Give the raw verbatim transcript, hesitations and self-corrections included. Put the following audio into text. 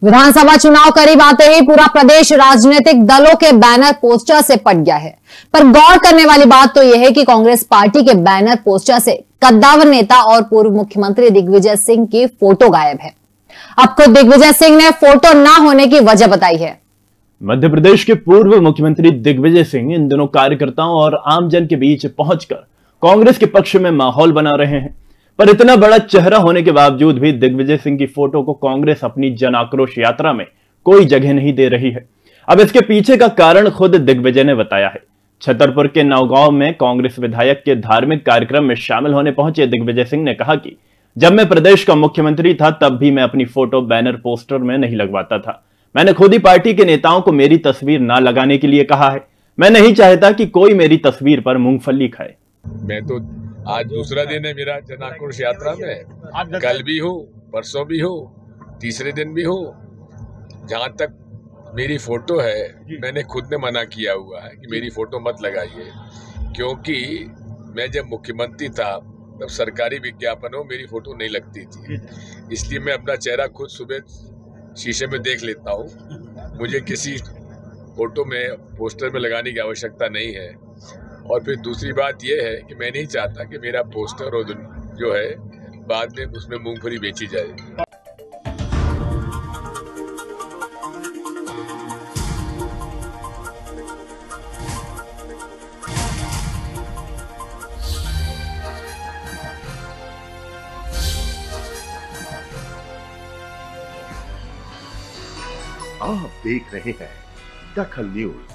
विधानसभा चुनाव करीब आते ही पूरा प्रदेश राजनीतिक दलों के बैनर पोस्टर से पट गया है। पर गौर करने वाली बात तो यह है कि कांग्रेस पार्टी के बैनर पोस्टर से कद्दावर नेता और पूर्व मुख्यमंत्री दिग्विजय सिंह की फोटो गायब है। अब खुद दिग्विजय सिंह ने फोटो ना होने की वजह बताई है। मध्य प्रदेश के पूर्व मुख्यमंत्री दिग्विजय सिंह इन दिनों कार्यकर्ताओं और आमजन के बीच पहुंचकर कांग्रेस के पक्ष में माहौल बना रहे हैं। पर इतना बड़ा चेहरा होने के बावजूद भी दिग्विजय सिंह की फोटो को कांग्रेस अपनी जन आक्रोश यात्रा में कोई जगह नहीं दे रही है। अब इसके पीछे का कारण खुद दिग्विजय ने बताया है। छतरपुर के नौगांव में कांग्रेस विधायक के धार्मिक कार्यक्रम में शामिल होने पहुंचे दिग्विजय सिंह ने कहा कि जब मैं प्रदेश का मुख्यमंत्री था तब भी मैं अपनी फोटो बैनर पोस्टर में नहीं लगवाता था। मैंने खुद ही पार्टी के नेताओं को मेरी तस्वीर ना लगाने के लिए कहा है। मैं नहीं चाहता कि कोई मेरी तस्वीर पर मूंगफली खाए। मैं तो आज दूसरा दिन है मेरा जन आक्रोश यात्रा में, कल भी हूँ, परसों भी हूँ, तीसरे दिन भी हूँ। जहाँ तक मेरी फोटो है, मैंने खुद ने मना किया हुआ है कि मेरी फोटो मत लगाइए, क्योंकि मैं जब मुख्यमंत्री था तब सरकारी विज्ञापनों में मेरी फोटो नहीं लगती थी। इसलिए मैं अपना चेहरा खुद सुबह शीशे में देख लेता हूँ। मुझे किसी फोटो में पोस्टर में लगाने की आवश्यकता नहीं है। और फिर दूसरी बात यह है कि मैं नहीं चाहता कि मेरा पोस्टर और जो है बाद में उसमें मूंगफली बेची जाए। आप देख रहे हैं दखल न्यूज।